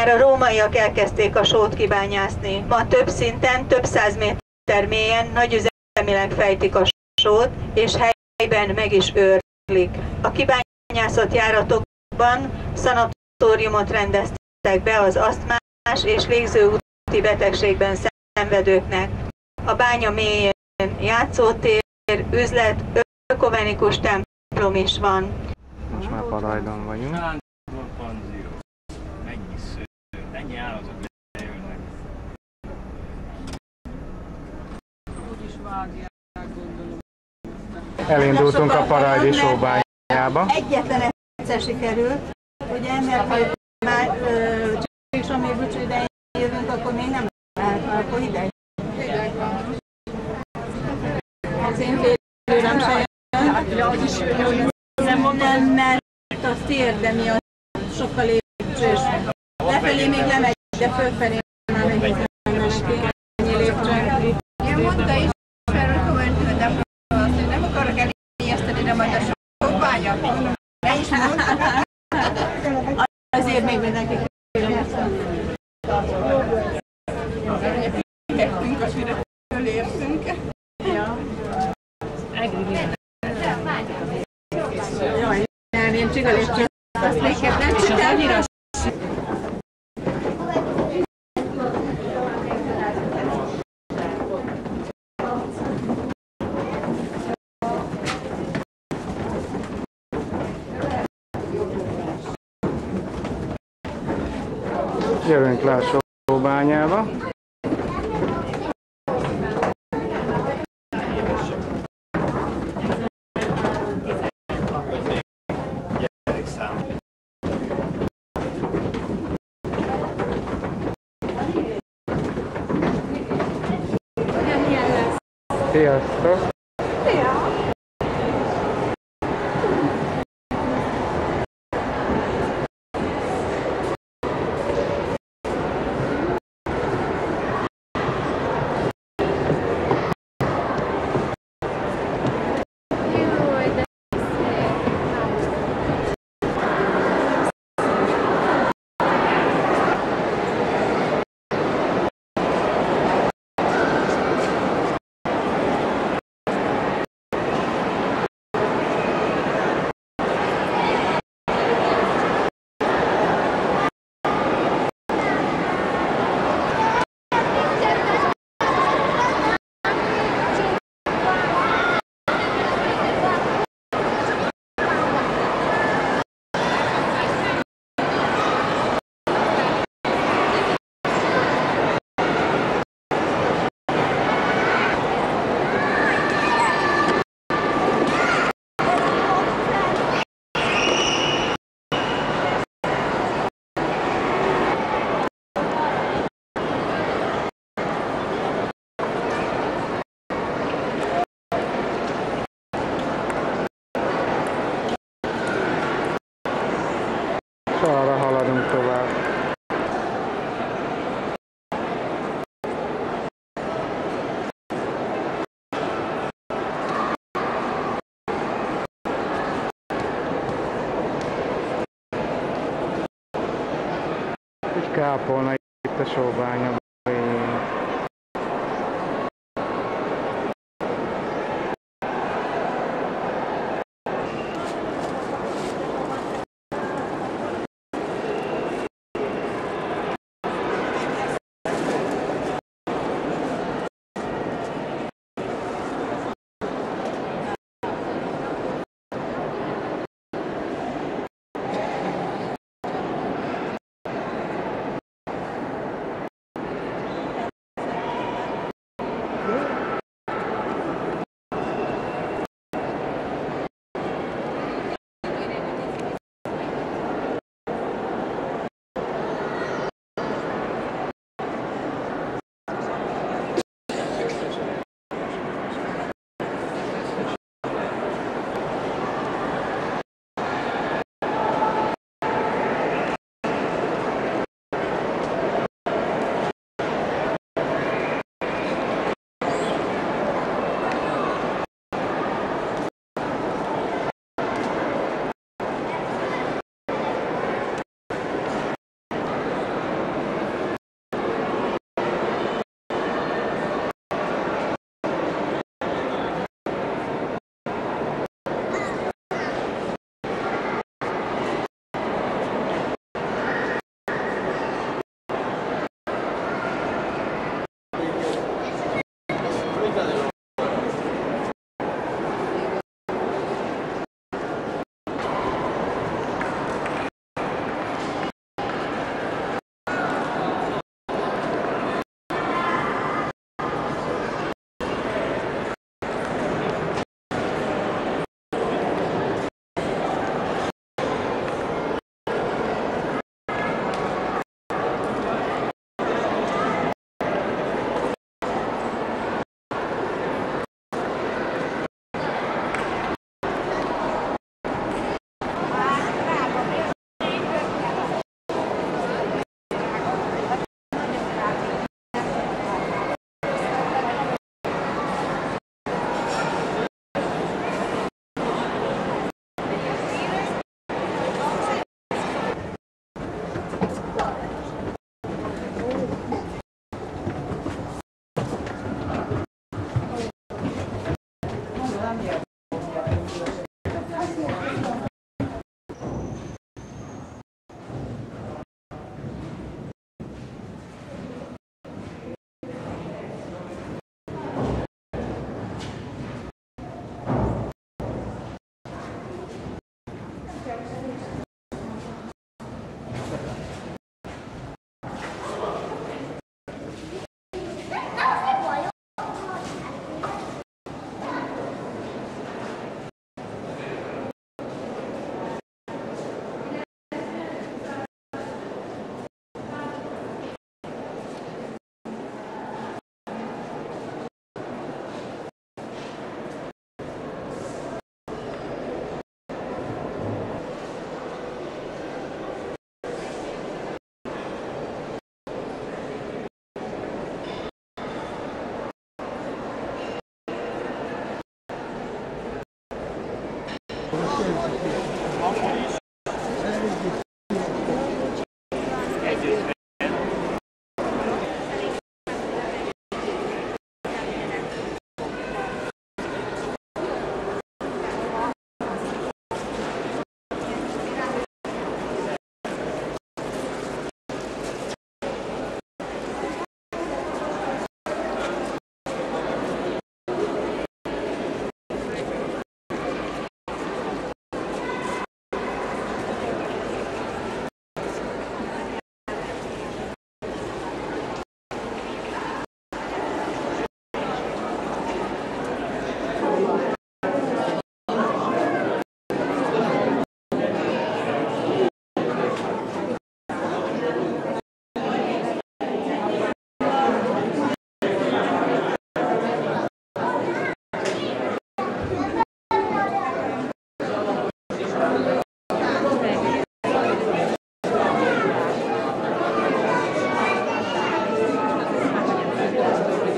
már a rómaiak elkezdték a sót kibányászni. Ma több szinten, több 100 méter mélyen nagyüzemileg fejtik a sót, és helyben meg is őrlik. A kibányászott járatokban szanatóriumot rendeztek be az asztmás és légzőúti betegségben szenvedőknek. A bánya mélyén játszótér, üzlet, ökumenikus templom is van. Most már Parajdon vagyunk. Ennyi állatok lejönnek. Úgyis vágják, gondolom. Elindultunk a Parajdi sóbányába. Egyetlen egyszer sikerült, ugye, mert hogy már Csíksomérbucsú idején jövünk, akkor még nem lehet, már akkor hideg. Hideg van. Az én félőrem se jön. Nem mondom, mert a térde miatt sokkal lépcsős. Lefelé még lemegy, de fölfelé már megint neki ennyi lépcső. Én mondta is, mert kommentáltam, hogy nem akarok elijeszteni, de majd a sóbánya. Ne is mondta. Azért még mindenki Kikettünk, amire fölértünk. Ja. Jaj, én csigalépcső. Azt még nem csinálni. Jövünk le a sóbányába. Sziasztok! Arra haladunk tovább. Egy kápolna itt a sóbánya.